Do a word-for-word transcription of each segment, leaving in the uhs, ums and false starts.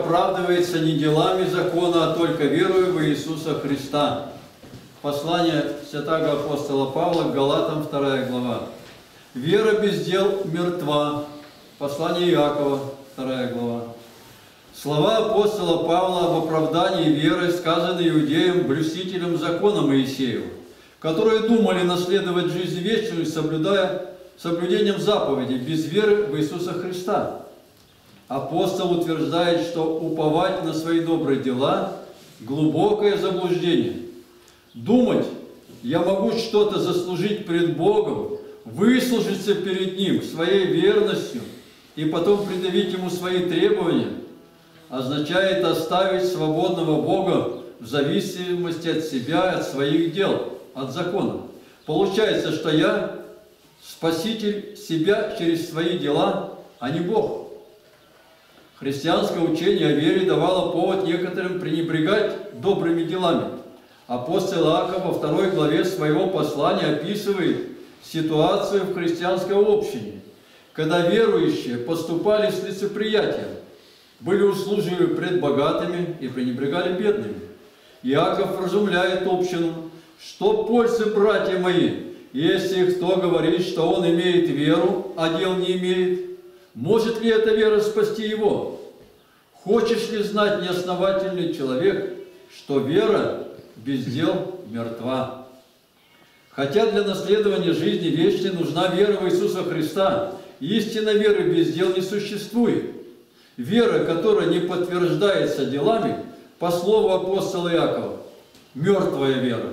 оправдывается не делами закона, а только верою в Иисуса Христа. Послание святого апостола Павла к Галатам, вторая глава. Вера без дел мертва. Послание Иакова, вторая глава. Слова апостола Павла об оправдании веры сказаны иудеям, блюстителям закона Моисеева, которые думали наследовать жизнь вечную, соблюдая соблюдением заповедей, без веры в Иисуса Христа. Апостол утверждает, что уповать на свои добрые дела – глубокое заблуждение. Думать, я могу что-то заслужить перед Богом, выслужиться перед Ним своей верностью и потом предъявить Ему свои требования, означает оставить свободного Бога в зависимости от себя, от своих дел, от закона. Получается, что я спаситель себя через свои дела, а не Бог. Христианское учение о вере давало повод некоторым пренебрегать добрыми делами. Апостол Иаков во второй главе своего послания описывает ситуацию в христианской общине, когда верующие поступали с лицеприятием, были услужливы пред богатыми и пренебрегали бедными. Иаков вразумляет общину, что пользы, братья мои, если кто говорит, что он имеет веру, а дел не имеет, может ли эта вера спасти его? Хочешь ли знать, неосновательный человек, что вера без дел мертва? Хотя для наследования жизни вечной нужна вера в Иисуса Христа, истинной веры без дел не существует. Вера, которая не подтверждается делами, по слову апостола Иакова, мертвая вера.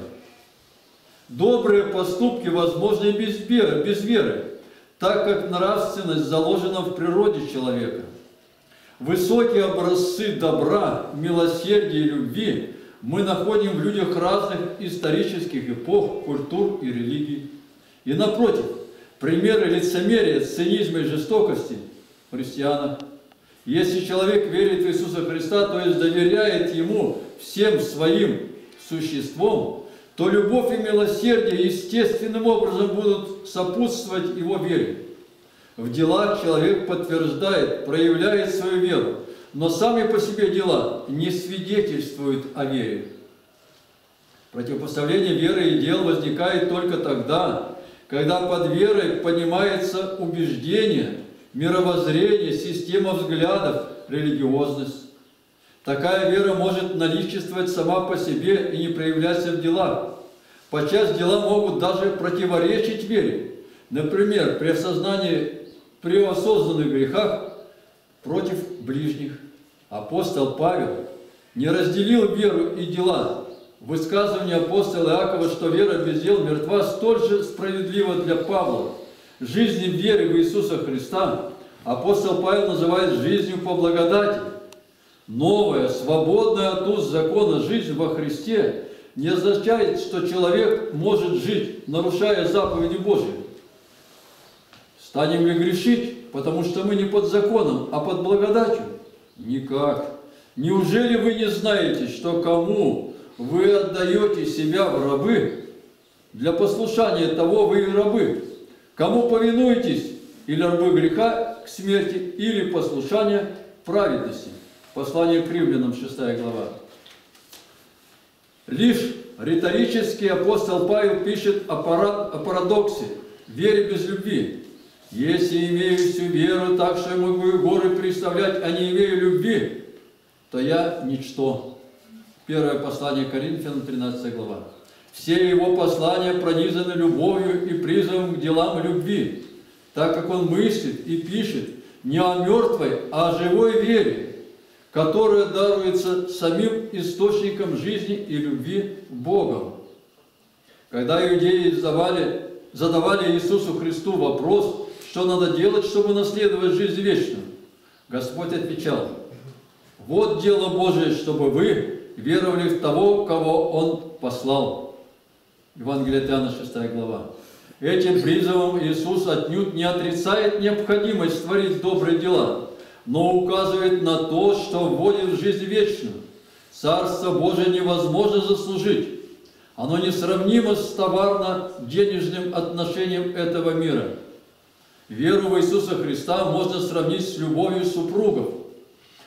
Добрые поступки возможны без веры, без веры, так как нравственность заложена в природе человека. Высокие образцы добра, милосердия и любви мы находим в людях разных исторических эпох, культур и религий. И напротив, примеры лицемерия, цинизма и жестокости в христианах. Если человек верит в Иисуса Христа, то есть доверяет Ему всем своим существом, то любовь и милосердие естественным образом будут сопутствовать его вере. В делах человек подтверждает, проявляет свою веру, но сами по себе дела не свидетельствуют о вере. Противопоставление веры и дел возникает только тогда, когда под верой понимается убеждение, мировоззрение, система взглядов, религиозность. Такая вера может наличествовать сама по себе и не проявляться в делах. Подчас дела могут даже противоречить вере. Например, при осознании, при осознанных грехах против ближних. Апостол Павел не разделил веру и дела. Высказывание апостола Иакова, что вера без дел мертва, столь же справедливо для Павла. Жизнь веры в Иисуса Христа апостол Павел называет жизнью по благодати. Новая, свободная от уз закона жизнь во Христе не означает, что человек может жить, нарушая заповеди Божьи. Станем ли грешить, потому что мы не под законом, а под благодатью? Никак. Неужели вы не знаете, что кому вы отдаете себя в рабы, для послушания того вы и рабы? Кому повинуетесь, или рабы греха к смерти, или послушания праведности? Послание к Римлянам, шестая глава. Лишь риторически апостол Павел пишет о парадоксе, вере без любви. Если имею всю веру так, что я могу горы представлять, а не имею любви, то я ничто. Первое послание к Коринфянам, тринадцатая глава. Все его послания пронизаны любовью и призывом к делам любви, так как он мыслит и пишет не о мертвой, а о живой вере, которая даруется самим источником жизни и любви Богом. Когда иудеи задавали, задавали Иисусу Христу вопрос, что надо делать, чтобы наследовать жизнь вечную, Господь отвечал: вот дело Божие, чтобы вы веровали в того, кого Он послал. Евангелие от Иоанна, шестая глава. Этим призывом Иисус отнюдь не отрицает необходимость творить добрые дела, но указывает на то, что вводит в жизнь вечную. Царство Божие невозможно заслужить. Оно несравнимо с товарно-денежным отношением этого мира. Веру в Иисуса Христа можно сравнить с любовью супругов.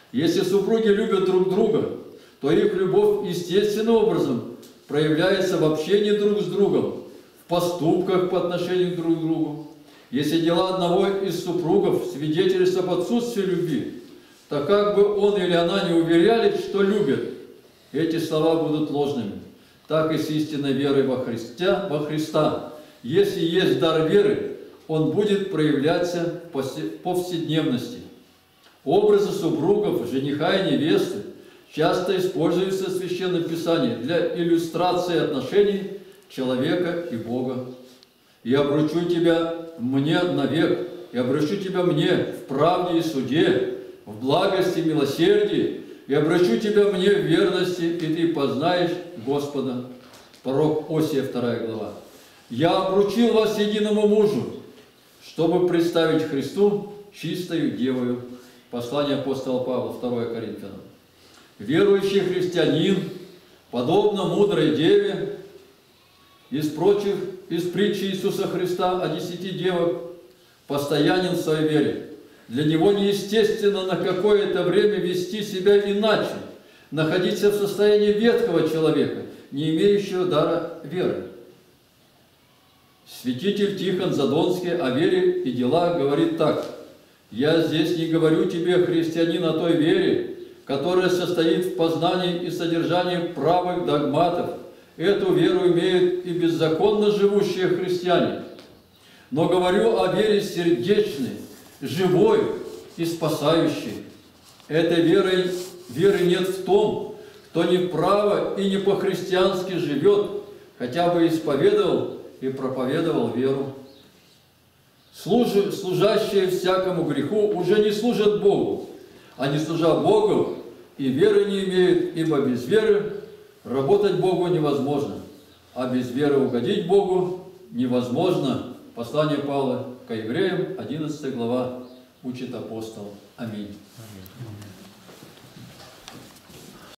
Если супруги любят друг друга, то их любовь естественным образом проявляется в общении друг с другом, в поступках по отношению друг к другу. Если дела одного из супругов свидетельствуют об отсутствии любви, то как бы он или она не уверяли, что любят, эти слова будут ложными. Так и с истинной верой во Христа, во Христа. Если есть дар веры, он будет проявляться в повседневности. Образы супругов, жениха и невесты часто используются в Священном Писании для иллюстрации отношений человека и Бога. «И обручу тебя мне навек, и обручу тебя мне в правде и суде, в благости и милосердии, и обручу тебя мне в верности, и ты познаешь Господа». Пророк Осия, вторая глава. «Я обручил вас единому мужу, чтобы представить Христу чистою девою». Послание апостола Павла, второе Коринфянам. Верующий христианин, подобно мудрой деве, из прочих, из притчи Иисуса Христа о десяти девах, постоянен в своей вере. Для него неестественно на какое-то время вести себя иначе, находиться в состоянии ветхого человека, не имеющего дара веры. Святитель Тихон Задонский о вере и делах говорит так: «Я здесь не говорю тебе, христианин, о той вере, которая состоит в познании и содержании правых догматов. Эту веру имеют и беззаконно живущие христиане. Но говорю о вере сердечной, живой и спасающей. Этой веры, веры нет в том, кто не право и не по-христиански живет, хотя бы исповедовал и проповедовал веру. Служи, служащие всякому греху уже не служат Богу, а не служа Богу и веры не имеют, ибо без веры работать Богу невозможно, а без веры угодить Богу невозможно». Послание Павла к Евреям, одиннадцатая глава, учит апостол. Аминь. Аминь.